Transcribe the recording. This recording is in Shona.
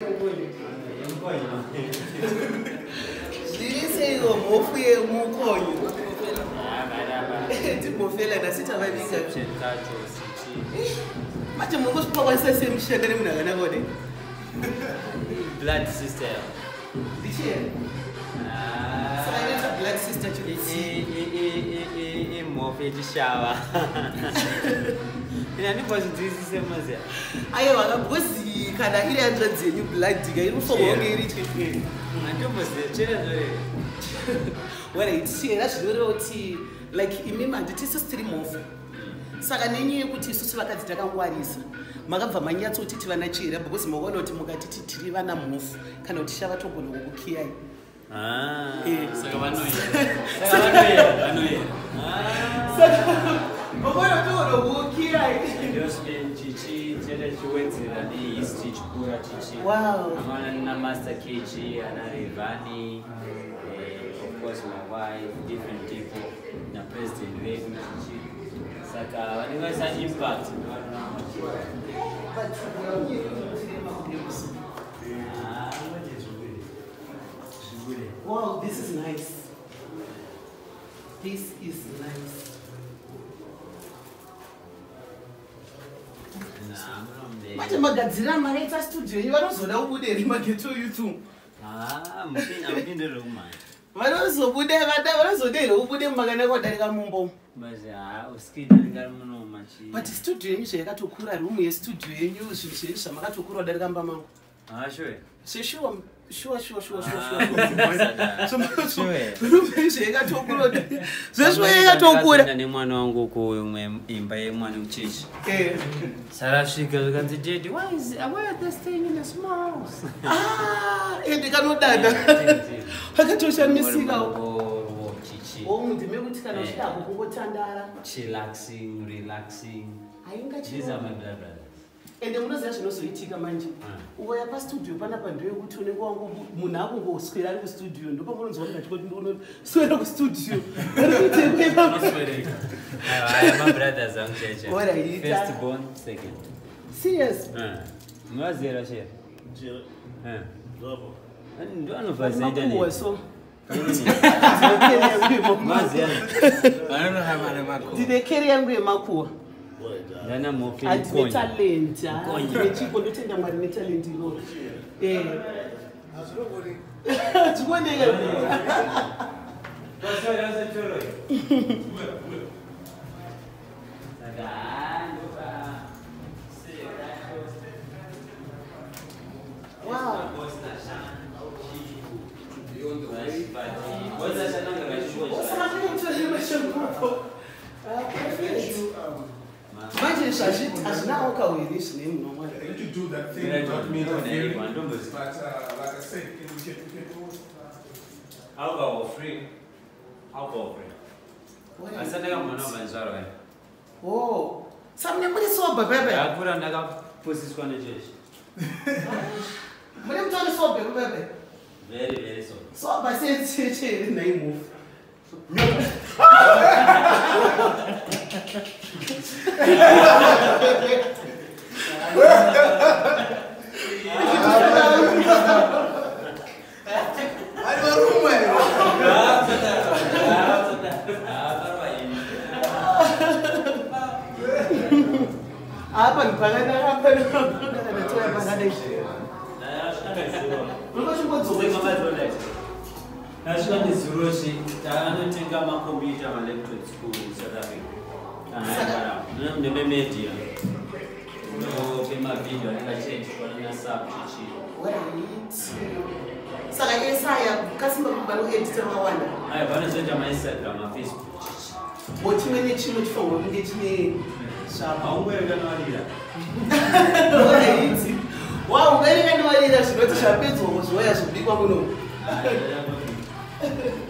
Zviriseiwo mhofu yemukonyo. Timofela nasita vavinga. Manje mungosipakwanisa semushaka nemunhu akanaka kudai. Blood sister. Ndichiyani? Saka inoita blood sister imhofu yechishava. Ina ndibvazvinzwisise maziya. Aiwa akabhozi kana iri hanzvadzi yenyu bloodika inofanirwa kunge iri chekweni. Handimboziva chera zvore. Alright, chera zvinoreva kuti like imimi handitisu tiri mhofu. Saka nenyaya yekuti isusu vakadzi takangwarisa makabva manyatsoti tivana chera because makaona kuti mukatiti tiri vana mhofu kana kuti shava togona kukukiyai. Saka vanoyera. Makaona togona kukukiyai. Chichitera chiwedzera nehistory chikura chichi. Wow. Amana na Master KG, ana Revani, of course my wife, different people, na President wetu chichi. Saka wanaweza impact. Wow, this is nice. This is nice. Manje magadzira maraita studio yenyu vanozoda ubude rimageto YouTube. Mpinde roma. Vanozobude vanozodero ubude mumakana kwadarika mumbo. Maze uskida ngari muno machi. But studio yenyu zvayakatokura room yestudio yenyu zvinhu zvenyu zvamakatokura kudarika mba mangu. Sure. Sure. Zvekatokura. Nemwana wangu kuimwe imba yemwana uchechi. Sarasvika zvikanzi Daddy, why are they staying in a small house? Ndikanodada. Akatoshamisika. Chichi. Ndime kuti kana uchidako kungotandara. Relaxing. These are my brothers. Ende munoziva zvinozoitika manje. Uya pastudio panapa ndeyekuti unenge wangu munhu akungoswera ari kustudio ndipo munonzwa ngati ndoswera kustudio. My brothers are cheche. First born, second. Serious? Mwazira che. Ndo anofazaida ni. Mwazira. Anono hamana mako. Did carry yangu yemakuwa? Dana mofi konyo. Talent. Chipo ndotenda mwari ne talent iloro. Chikone. Basora zachoro. Wow. Imagine Shashit always name no one. If you do that thing, it does not mean interfering. But like I said, we can Alcohol free. I said I am not sorry. Oh, something pretty sober, baby. I put another pussy's connotation. When I'm trying to sober, baby. Very sober. So by saying name move. Apa nipangana apa natoya Bangladesh. National Zuroshi, anotenga makombiyuta malaptop school in South Africa. The media. No, pema video, I change for the sub chichi. Wait. Saka esaya kasimba kubalo editor mawanda. I want to send my Instagram and Facebook chichi. What you mean chimo chifo nge chine sharp. Aungwe nganoalira. Wait. Wow, ngani nganoalira zvinoti zvapedzo zvoya zvibikwa muno.